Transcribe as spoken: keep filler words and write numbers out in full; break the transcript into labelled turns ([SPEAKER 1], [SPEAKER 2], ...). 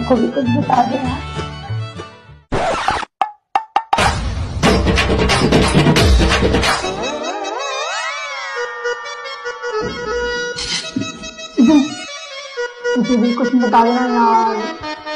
[SPEAKER 1] हमको भी कुछ बता दो यार। मुझे भी कुछ बता देना यार।